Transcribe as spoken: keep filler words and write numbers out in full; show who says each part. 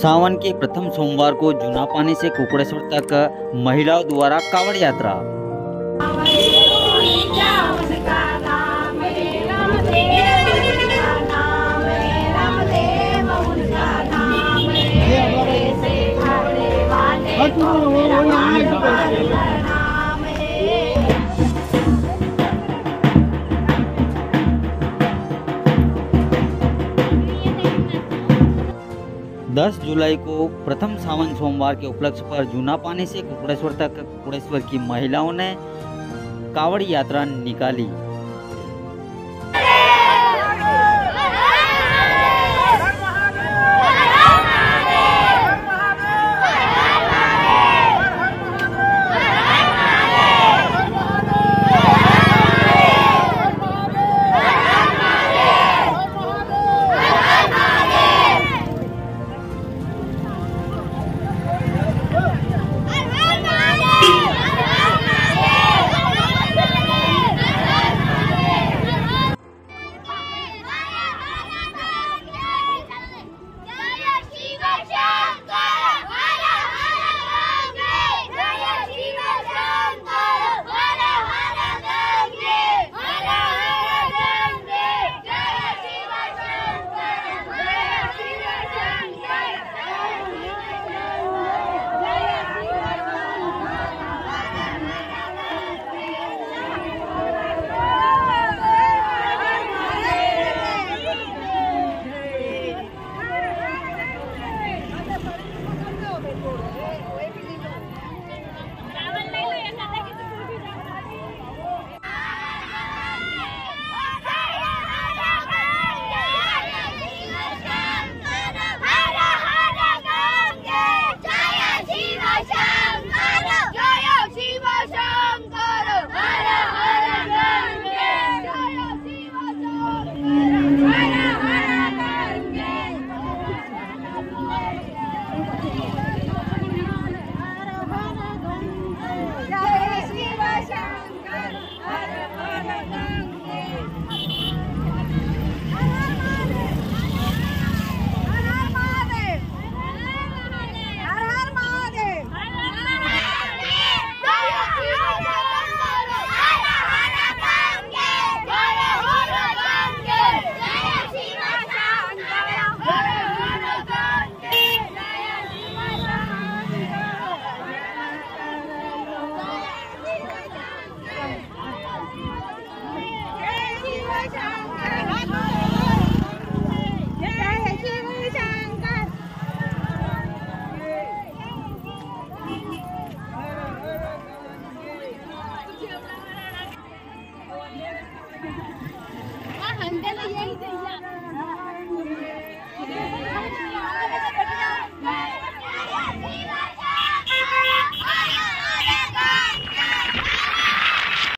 Speaker 1: सावन के प्रथम सोमवार को जूना पानी से कुकड़ेश्वर तक महिलाओं द्वारा कांवड़ यात्रा। दस जुलाई को प्रथम सावन सोमवार के उपलक्ष्य पर जूना पानी से कुकड़ेश्वर तक कुकड़ेश्वर की महिलाओं ने कांवड़ यात्रा निकाली।